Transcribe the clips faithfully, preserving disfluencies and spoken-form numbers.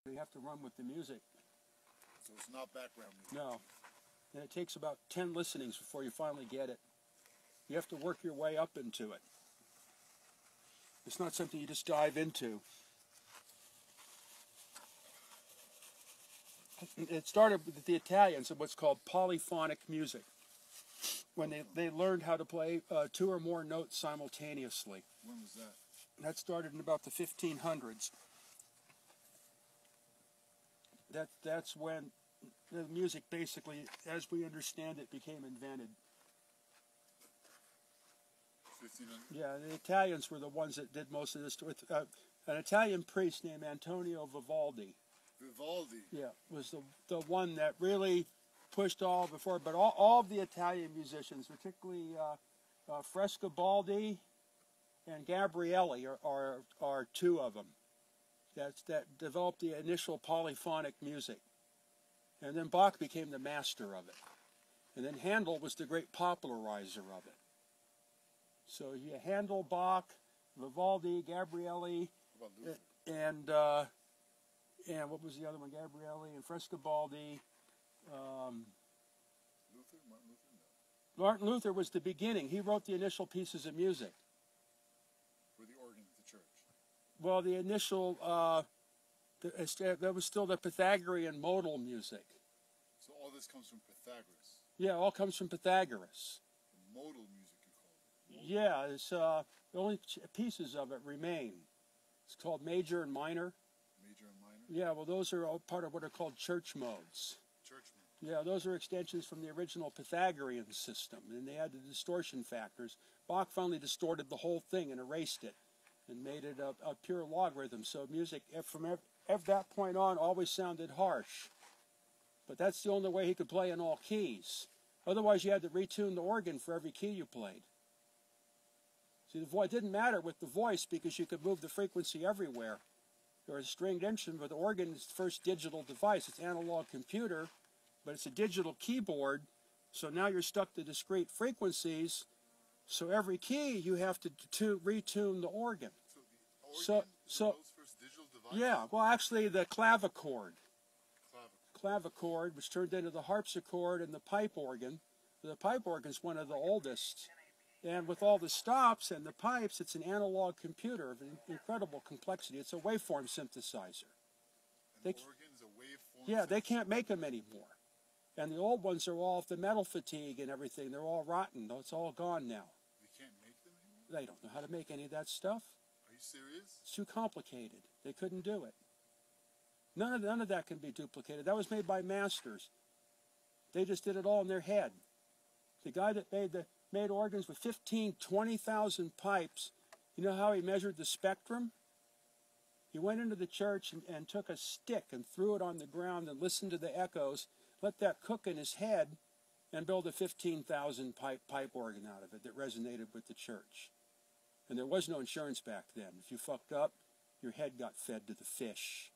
You have to run with the music. So it's not background music. No. And it takes about ten listenings before you finally get it. You have to work your way up into it. It's not something you just dive into. It started with the Italians in what's called polyphonic music, when they, they learned how to play uh, two or more notes simultaneously. When was that? That started in about the fifteen hundreds. That, that's when the music basically, as we understand it, became invented. fifteen hundred? Yeah, the Italians were the ones that did most of this. With uh, an Italian priest named Antonio Vivaldi. Vivaldi? Yeah, was the, the one that really pushed all before. But all, all of the Italian musicians, particularly uh, uh, Frescobaldi and Gabrielli, are, are, are two of them. That's, that developed the initial polyphonic music. And then Bach became the master of it. And then Handel was the great popularizer of it. So you had Handel, Bach, Vivaldi, Gabrielli, and uh, and what was the other one? Gabrielli and Frescobaldi. Um, Luther? Martin Luther? No. Martin Luther was the beginning. He wrote the initial pieces of music. For the organ of the church. Well, the initial, uh, the, that was still the Pythagorean modal music. So all this comes from Pythagoras? Yeah, all comes from Pythagoras. The modal music, you call it? Modal. Yeah, it's, uh, the only pieces of it remain. It's called major and minor. Major and minor? Yeah, well, those are all part of what are called church modes. Church modes. Yeah, those are extensions from the original Pythagorean system, and they had the distortion factors. Bach finally distorted the whole thing and erased it, and made it a, a pure logarithm. So music, from ev ev that point on, always sounded harsh. But that's the only way he could play in all keys. Otherwise, you had to retune the organ for every key you played. See, the voice didn't matter with the voice because you could move the frequency everywhere. There was a stringed instrument, but the organ is the first digital device. It's an analog computer, but it's a digital keyboard. So now you're stuck to discrete frequencies. So every key you have to, to retune the organ. So the organ so, so, the world's first digital device? Yeah, well, actually, the clavichord. Clavichord. Clavichord, which turned into the harpsichord and the pipe organ. The pipe organ is one of the oldest. And with all the stops and the pipes, it's an analog computer of incredible complexity. It's a waveform synthesizer. And they, the organ is a waveform Yeah, synthesizer. they can't make them anymore. And the old ones are all the metal fatigue and everything. They're all rotten. It's all gone now. They can't make them anymore? They don't know how to make any of that stuff. Are you serious? It's too complicated. They couldn't do it. None of, none of that can be duplicated. That was made by masters. They just did it all in their head. The guy that made the made organs with fifteen, twenty thousand pipes, you know how he measured the spectrum? He went into the church and, and took a stick and threw it on the ground and listened to the echoes, let that cook in his head, and build a fifteen thousand pipe, pipe organ out of it that resonated with the church. And there was no insurance back then. If you fucked up, your head got fed to the fish.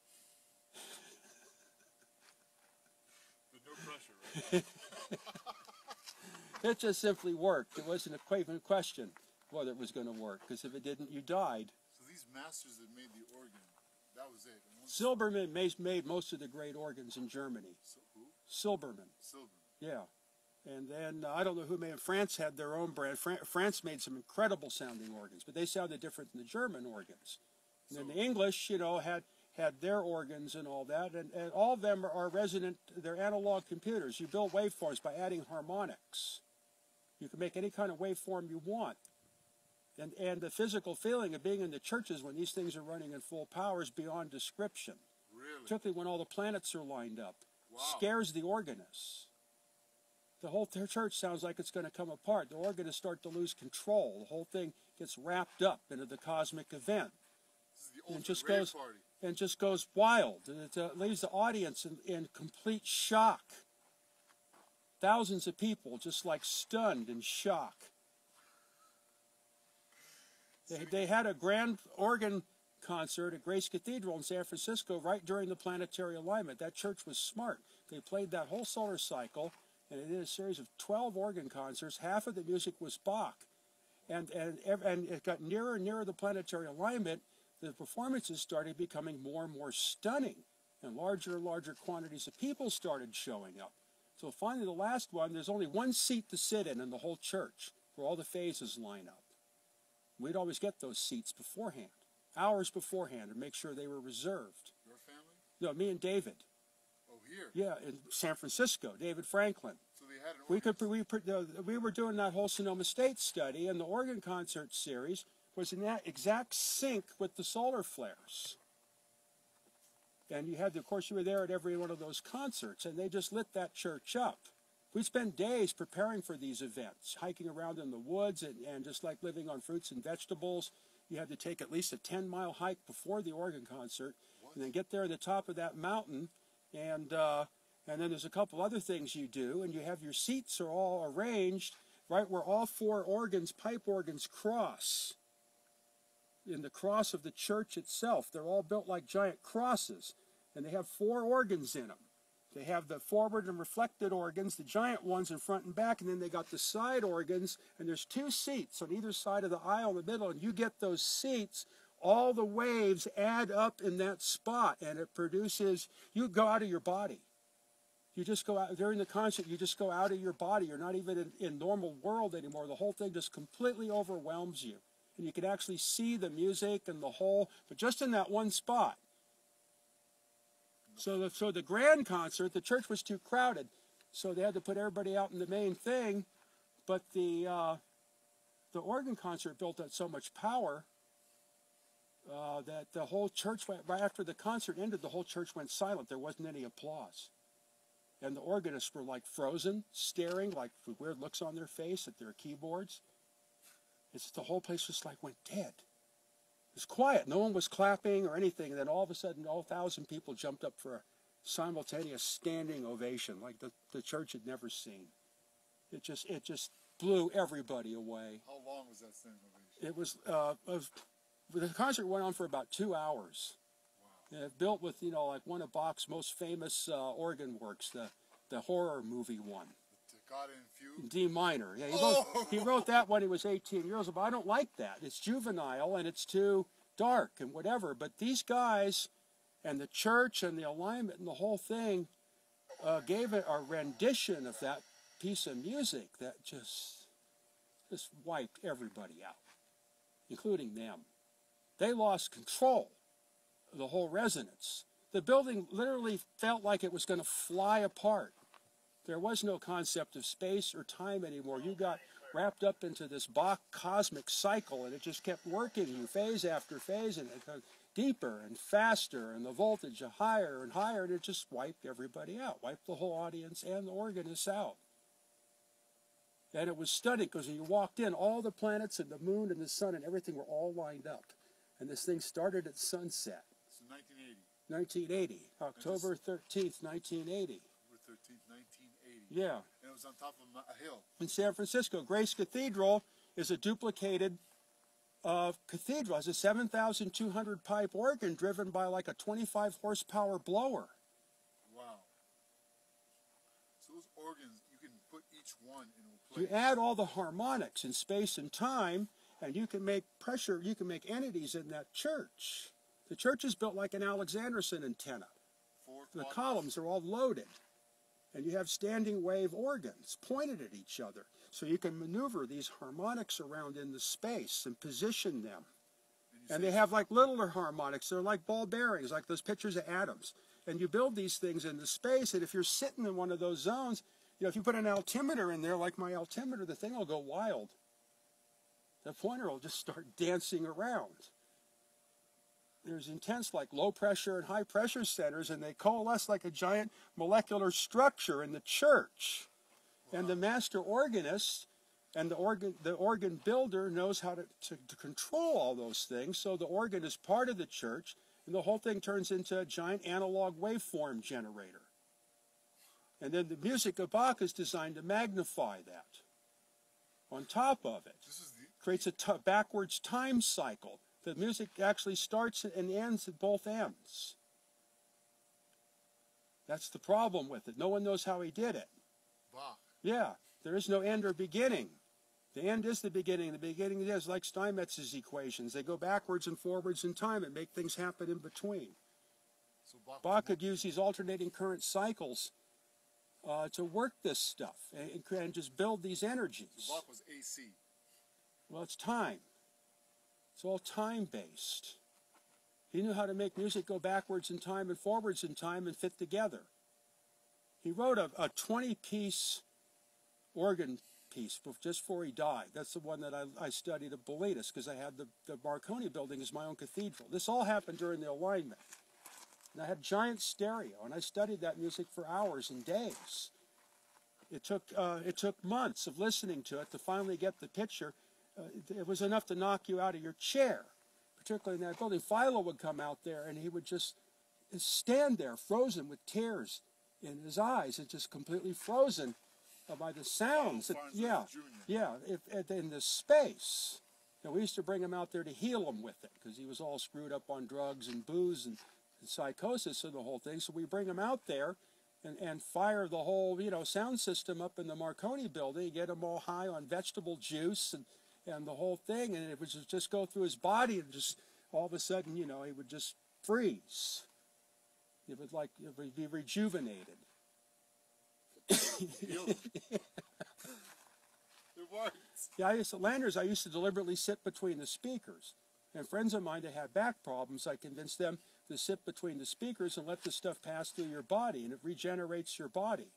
But no pressure, right? It just simply worked. It wasn't even a question whether it was going to work, because if it didn't, you died. So these masters that made the organ, that was it? Silbermann made most of the great organs in Germany. So who? Silbermann. Silbermann. Yeah. And then, uh, I don't know who made, France had their own brand. Fran France made some incredible sounding organs, but they sounded different than the German organs. And then the English, you know, had, had their organs and all that, and, and all of them are, are resonant, they're analog computers. You build waveforms by adding harmonics. You can make any kind of waveform you want. And, and the physical feeling of being in the churches when these things are running in full power is beyond description. Really? Particularly when all the planets are lined up. Wow. Scares the organists. The whole church sounds like it's going to come apart. The organists start to lose control. The whole thing gets wrapped up into the cosmic event. This is the ultimate and just rave goes party. and just goes wild. And it uh, leaves the audience in, in complete shock. Thousands of people just like stunned in shock. They, they had a grand organ concert at Grace Cathedral in San Francisco right during the planetary alignment. That church was smart. They played that whole solar cycle, and they did a series of twelve organ concerts. Half of the music was Bach. And, and, and it got nearer and nearer the planetary alignment. the performances started becoming more and more stunning, and larger and larger quantities of people started showing up. So finally, the last one, there's only one seat to sit in in the whole church, where all the phases line up. We'd always get those seats beforehand, hours beforehand, to make sure they were reserved. Your family? No, me and David. Oh, here? Yeah, in San Francisco, David Franklin. So they had an We organ. could we uh, we were doing that whole Sonoma State study, and the organ concert series was in that exact sync with the solar flares. And you had, of course, you were there at every one of those concerts, and they just lit that church up. We'd spend days preparing for these events, hiking around in the woods and, and just like living on fruits and vegetables. You had to take at least a ten mile hike before the organ concert, What? and then get there at the top of that mountain, and uh, and then there's a couple other things you do, and you have your seats are all arranged right where all four organs, pipe organs, cross. In the cross of the church itself. They're all built like giant crosses, and they have four organs in them. They have the forward and reflected organs, the giant ones in front and back, and then they got the side organs, and there's two seats on either side of the aisle in the middle, and you get those seats, all the waves add up in that spot, and it produces, you go out of your body. You just go out, during the concert, you just go out of your body. You're not even in, in normal world anymore. The whole thing just completely overwhelms you. And you can actually see the music and the whole, but just in that one spot. So the, so the grand concert, the church was too crowded, so they had to put everybody out in the main thing. But the uh, the organ concert built up so much power uh, that the whole church went, right after the concert ended, the whole church went silent. There wasn't any applause. And the organists were like frozen, staring, like with weird looks on their face at their keyboards. It's the whole place just like went dead. It was quiet. No one was clapping or anything. And then all of a sudden, all thousand people jumped up for a simultaneous standing ovation, like the, the church had never seen. It just it just blew everybody away. How long was that standing ovation? It was uh, of, the concert went on for about two hours. Wow. And it built with, you know, like one of Bach's most famous uh, organ works, the the horror movie one. God in Fugue? D minor. Yeah, he, Oh! wrote, he wrote that when he was eighteen years old. But I don't like that. It's juvenile and it's too dark and whatever. But these guys and the church and the alignment and the whole thing uh, gave it a rendition of that piece of music that just just wiped everybody out, including them. They lost control of the whole resonance. The building literally felt like it was going to fly apart. There was no concept of space or time anymore. You got wrapped up into this Bach cosmic cycle, and it just kept working you phase after phase, and it got deeper and faster, and the voltage higher and higher, and it just wiped everybody out, wiped the whole audience and the organists out. And it was stunning, because when you walked in, all the planets and the moon and the sun and everything were all lined up. And this thing started at sunset. So nineteen eighty. nineteen eighty, October thirteenth, nineteen eighty. thirteenth, nineteen eighty. Yeah. And it was on top of a hill. In San Francisco, Grace Cathedral is a duplicated uh, cathedral. It's a seven thousand two hundred pipe organ driven by like a twenty-five horsepower blower. Wow. So those organs, you can put each one in a place. You add all the harmonics in space and time, and you can make pressure, you can make entities in that church. The church is built like an Alexanderson antenna. Four The quadrants. columns are all loaded. And you have standing wave organs pointed at each other. So you can maneuver these harmonics around in the space and position them. And, And they have like littler harmonics. They're like ball bearings, like those pictures of atoms. And you build these things into space, and if you're sitting in one of those zones, you know, if you put an altimeter in there, like my altimeter, the thing will go wild. The pointer will just start dancing around. There's intense, like low pressure and high pressure centers, and they coalesce like a giant molecular structure in the church. Wow. And the master organist and the organ, the organ builder knows how to, to, to control all those things. So the organ is part of the church, and the whole thing turns into a giant analog waveform generator. And then the music of Bach is designed to magnify that. On top of it, This is the, creates a t backwards time cycle. The music actually starts and ends at both ends. That's the problem with it. No one knows how he did it. Bach. Yeah, there is no end or beginning. The end is the beginning. The beginning is like Steinmetz's equations. They go backwards and forwards in time and make things happen in between. So Bach, Bach could use these alternating current cycles uh, to work this stuff and, and just build these energies. So Bach was A C. Well, it's time. It's all time-based. He knew how to make music go backwards in time and forwards in time and fit together. He wrote a, a twenty-piece organ piece just before he died. That's the one that I, I studied at Bolinas because I had the, the Marconi building as my own cathedral. This all happened during the alignment. And I had giant stereo, and I studied that music for hours and days. It took, uh, it took months of listening to it to finally get the picture. Uh, it was enough to knock you out of your chair, particularly in that building. Philo would come out there, and he would just stand there frozen with tears in his eyes and just completely frozen uh, by the sounds. That, yeah, yeah, if, if, in the space. You know, we used to bring him out there to heal him with it because he was all screwed up on drugs and booze and, and psychosis and the whole thing. So we bring him out there and, and fire the whole, you know, sound system up in the Marconi building, get him all high on vegetable juice and, and the whole thing, and it would just go through his body and just all of a sudden, you know, he would just freeze. It would like it would be rejuvenated. It works. Yeah, I used to, Landers, I used to deliberately sit between the speakers. And friends of mine that had back problems, I convinced them to sit between the speakers and let the stuff pass through your body, and it regenerates your body.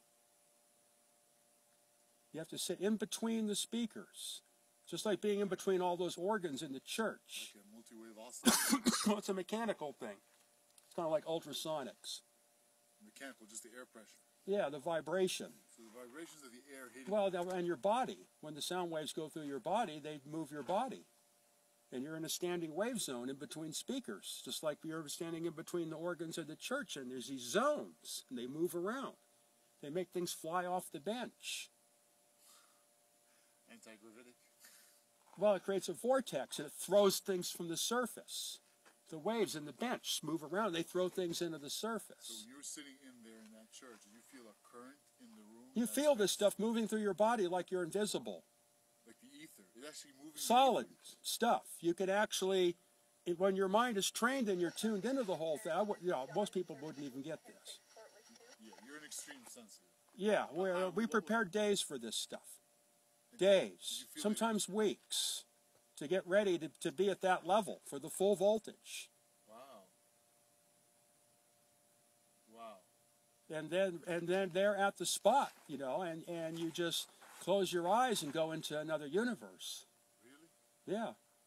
You have to sit in between the speakers, just like being in between all those organs in the church. Like a multi-wave oscillator. Well, it's a mechanical thing. It's kind of like ultrasonics. Mechanical, just the air pressure. Yeah, the vibration. So the vibrations of the air hitting. Well, and your body. When the sound waves go through your body, they move your body. And you're in a standing wave zone in between speakers, just like you're standing in between the organs of the church, and there's these zones, and they move around. They make things fly off the bench. Anti-gravitic. Well, it creates a vortex, and it throws things from the surface. The waves in the bench move around. They throw things into the surface. So when you were sitting in there in that church, did you feel a current in the room? You feel this stuff moving through your body like you're invisible. Like the ether. It's actually moving. Solid stuff. You can actually, it, when your mind is trained and you're tuned into the whole thing, I, you know, most people wouldn't even get this. Yeah, you're an extreme sensitive. Yeah, we're, we prepared days for this stuff. Days, sometimes weeks, to get ready to, to be at that level for the full voltage. Wow. Wow. And then and then they're at the spot, you know, and, and you just close your eyes and go into another universe. Really? Yeah.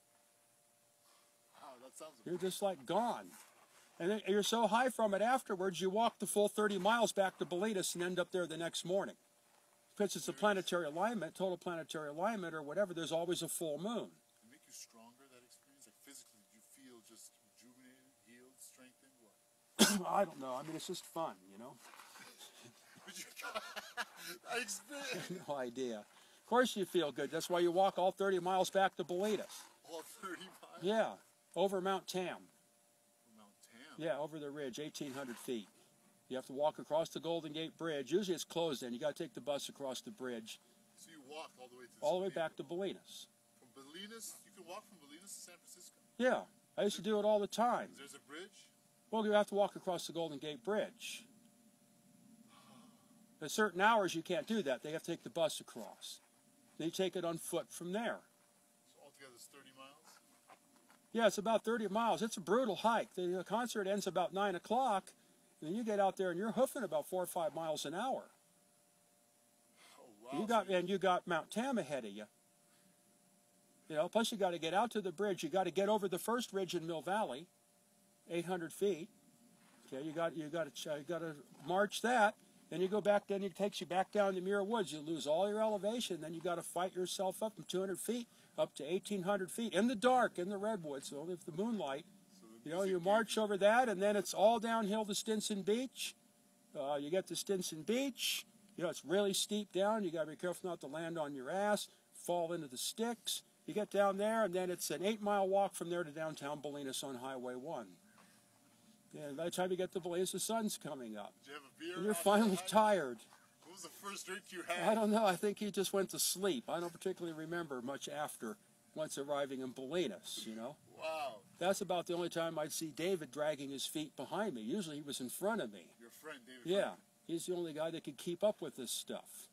Wow, that sounds You're just like gone. And then you're so high from it afterwards, you walk the full thirty miles back to Bolinas and end up there the next morning. Because it's a planetary alignment, total planetary alignment or whatever, there's always a full moon. Did it make you stronger, that experience? Like physically, did you feel just rejuvenated, healed, strengthened? What? I don't know. I mean, it's just fun, you know. But you got that experience. No idea. Of course you feel good. That's why you walk all thirty miles back to Bolinas. All thirty miles? Yeah, over Mount Tam. Mount Tam? Yeah, over the ridge, eighteen hundred feet. You have to walk across the Golden Gate Bridge. Usually it's closed then. You got to take the bus across the bridge. So you walked all the way to All the way San back to Diego. Bolinas. From Bolinas? You can walk from Bolinas to San Francisco? Yeah, I used to do it all the time. There's a bridge? Well, you have to walk across the Golden Gate Bridge. At certain hours you can't do that. They have to take the bus across. Then you take it on foot from there. So altogether it's thirty miles? Yeah, it's about thirty miles. It's a brutal hike. The, the concert ends about nine o'clock, and then you get out there and you're hoofing about four or five miles an hour. Oh, wow. You got, and you got Mount Tam ahead of you. You know, plus you got to get out to the bridge. You got to get over the first ridge in Mill Valley, eight hundred feet. Okay, you got you got to you got to march that. Then you go back. Then it takes you back down to Muir Woods. You lose all your elevation. Then you got to fight yourself up from two hundred feet up to eighteen hundred feet in the dark in the redwoods. Only with the moonlight. So the You know, you music march gave over that, and then it's all downhill to Stinson Beach. Uh, you get to Stinson Beach. You know, it's really steep down. You got to be careful not to land on your ass, fall into the sticks. You get down there, and then it's an eight-mile walk from there to downtown Bolinas on Highway one. And by the time you get to Bolinas, the sun's coming up. Did you have a beer? And you're after finally the hike? tired. What was was the first drink you had? I don't know. I think he just went to sleep. I don't particularly remember much after, once arriving in Bolinas, you know. Wow. That's about the only time I'd see David dragging his feet behind me. Usually he was in front of me. Your friend, David. Yeah, Frank. he's the only guy that could keep up with this stuff.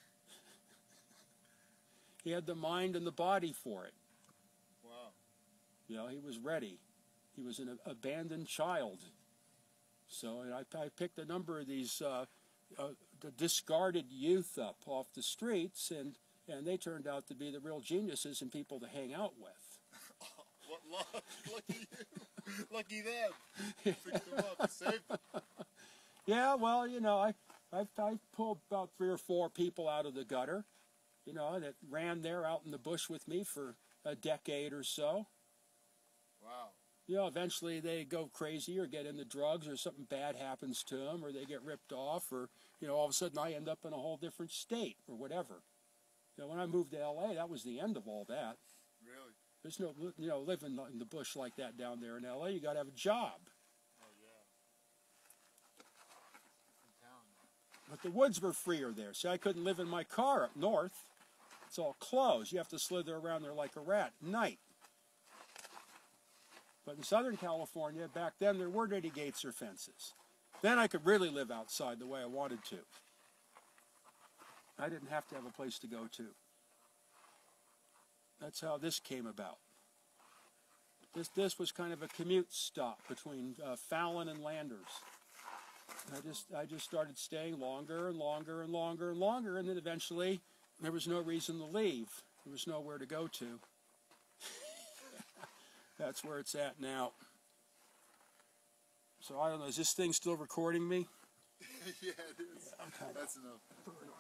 He had the mind and the body for it. Wow. You know, he was ready. He was an abandoned child. So and I, I picked a number of these uh, uh, the discarded youth up off the streets, and, and they turned out to be the real geniuses and people to hang out with. What luck. Lucky you. Lucky them. Picked them up. Saved them. Yeah, well, you know, I, I, I pulled about three or four people out of the gutter, you know, that ran there out in the bush with me for a decade or so. Wow. You know, eventually they go crazy or get into drugs or something bad happens to them or they get ripped off or, you know, all of a sudden I end up in a whole different state or whatever. You know, when I moved to L A, that was the end of all that. Really? There's no, you know, living in the bush like that down there in L A, you got to have a job. Oh, yeah. In town. But the woods were freer there. See, I couldn't live in my car up north. It's all closed. You have to slither around there like a rat at night. But in Southern California, back then, there weren't any gates or fences. Then I could really live outside the way I wanted to. I didn't have to have a place to go to. That's how this came about. This, this was kind of a commute stop between uh, Fallon and Landers. I just, I just started staying longer and longer and longer and longer, and then eventually there was no reason to leave. There was nowhere to go to. That's where it's at now. So I don't know, is this thing still recording me? Yeah, it is. Yeah, okay. That's enough.